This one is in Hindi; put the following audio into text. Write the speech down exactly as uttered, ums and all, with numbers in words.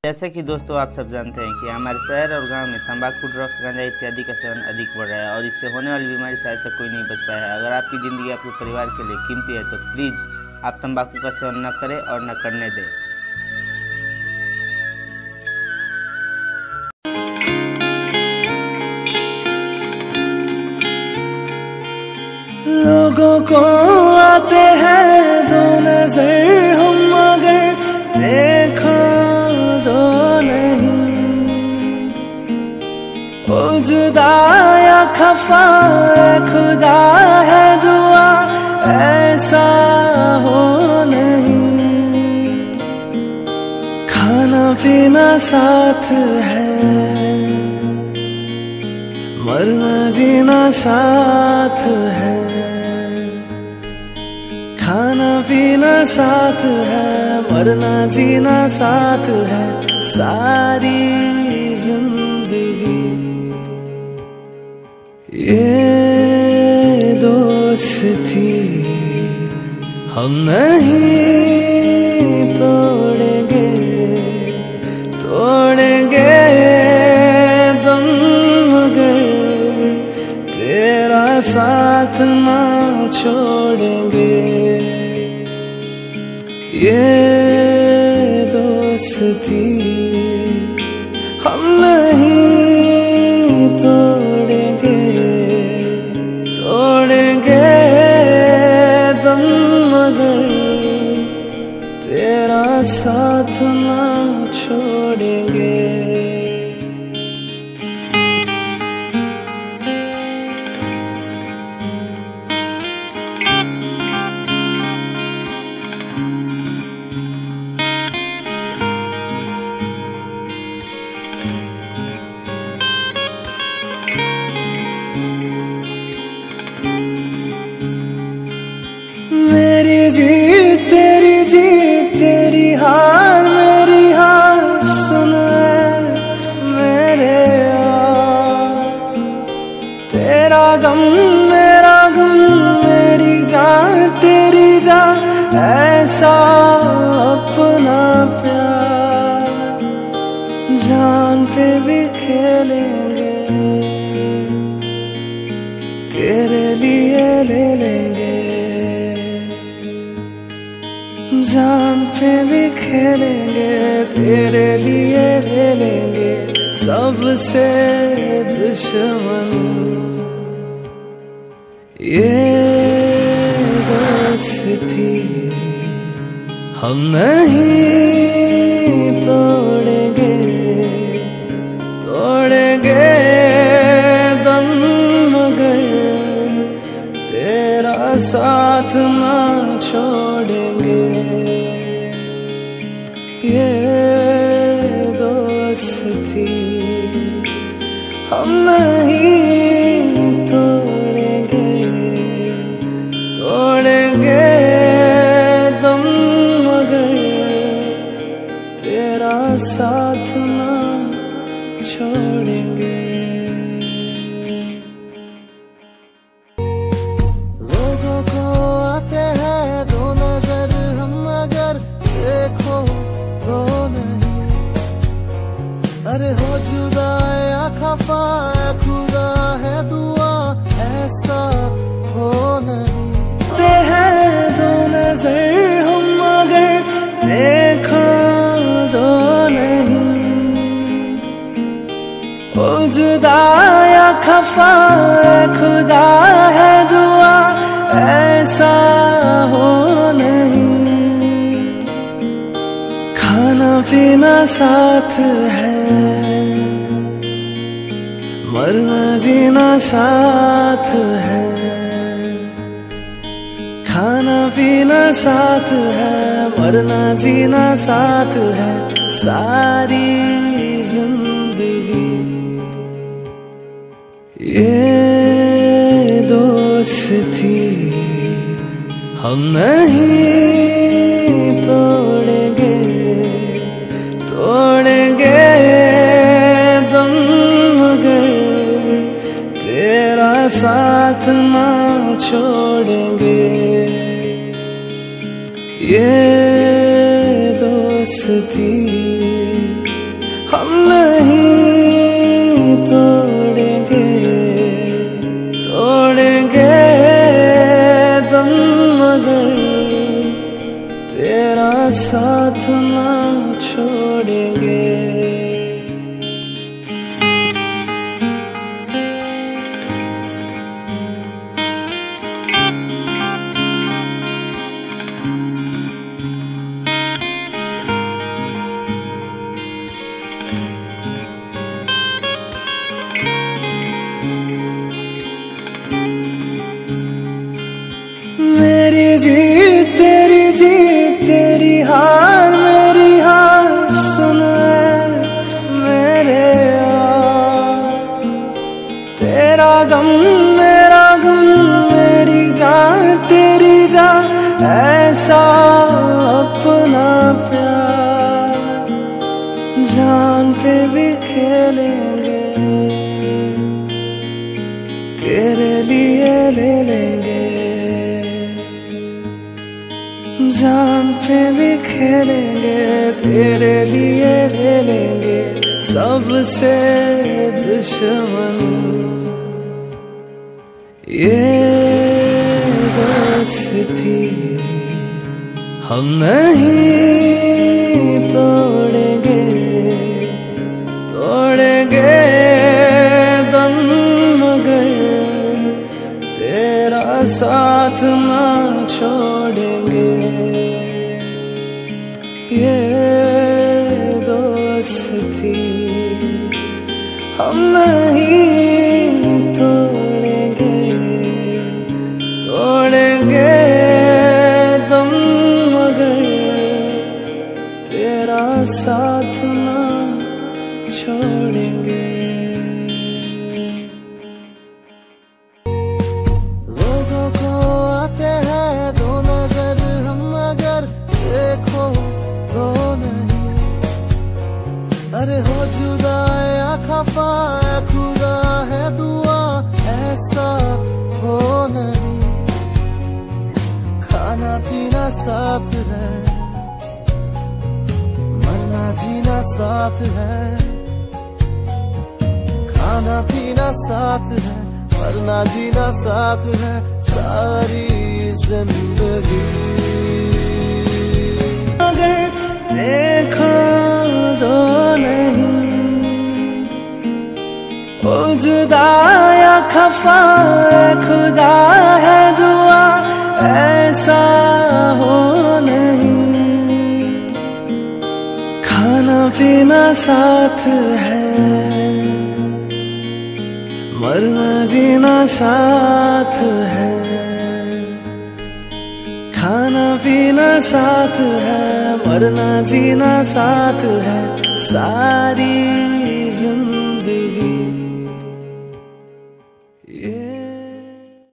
जैसे कि दोस्तों आप सब जानते हैं कि हमारे शहर और गांव में तंबाकू, ड्रग्स, गांजा इत्यादि का सेवन अधिक बढ़ रहा है और इससे होने वाली बीमारी से आज तक कोई नहीं बच पाया है। अगर आपकी ज़िंदगी आपके परिवार के लिए कीमती है तो प्लीज़ आप तंबाकू का सेवन न करें और न करने दें। लोगों को आते हैं दो नजर, हम मगर देखो दो नहीं। ओ जुदा या खफा खुदा है दुआ ऐसा हो नहीं। खाना पीना साथ है, मरना जीना साथ है। खाना पीना साथ है, मरना जीना साथ है। सारी जिंदगी ये दोस्ती हम नहीं तोड़ेंगे, तोड़ेंगे दम मगर तेरा साथ ना छोड़ेंगे। ये दोस्ती हम नहीं तोड़ेंगे, तोड़ेंगे दम मगर तेरा साथ ना छोड़ेंगे। मेरी जीत तेरी जीत, तेरी हार मेरी हार। सुन मेरे यार, तेरा गम मेरा गम, मेरी जान तेरी जान। ऐसा अपना प्यार जान पे भी खेलेंगे, तेरे लिए ले लेंगे। जान पे भी खेलेंगे, तेरे लिए ले लेंगे। सबसे दुश्मन ये दोस्ती हम नहीं तोड़ेंगे, तोड़ेंगे दम मगर तेरा साथ ना छोड़ेंगे। ये दोस्ती हम नहीं तोड़ेंगे, तोड़ेंगे दम मगर तेरा साथ ना छोड़ेंगे। अरे हो जुदा या खफा खुदा है दुआ ऐसा हो नहीं। ते हैं दो नजर हम मगर देखो दो नहीं। ओ जुदा या खफा खुदा है दुआ ऐसा हो नहीं। खाना पीना साथ है, मरना जीना साथ है। खाना पीना साथ है, मरना जीना साथ है। सारी जिंदगी ये दोस्ती हम नहीं तोड़ेंगे, तोड़ेंगे दम मगर तेरा साथ ना छोड़ेंगे। ये दोस्ती हम नहीं तोड़ेंगे तोड़ेंगे दम मगर तेरा साथ ना छोड़ेंगे। मेरी जीत तेरी जीत तेरी हार मेरी हार सुन मेरे यार, तेरा गम मेरा गम मेरी जान तेरी जान ऐसा अपना प्यार जान पे भी खेलेंगे तेरे लिए ले लेंगे जान पे भी खेलेंगे तेरे लिए ले लेंगे सबसे दुश्मन ये दोस्ती हम नहीं तोड़ेंगे तोड़ेंगे दम मगर तेरा साथ ना छोड़ेंगे। ये दोस्ती हम नहीं तोड़ेंगे तोड़ेंगे दम मगर तेरा साथ ना छोड़ेंगे। लोगों को आते हैं दो नजर हम अगर देखो तो नहीं, अरे हो जुदा या खफा खुदा है दुआ ऐसा हो नहीं। खाना पीना साथ है मरना जीना साथ है, खाना पीना साथ है मरना जीना साथ है सारी जिंदगी। अगर देखो दो नहीं ओ जुदा या खफा खुदा है दुआ ऐसा हो नहीं। खाना पीना साथ है मरना जीना साथ है, खाना पीना साथ है मरना जीना साथ है सारी जिंदगी।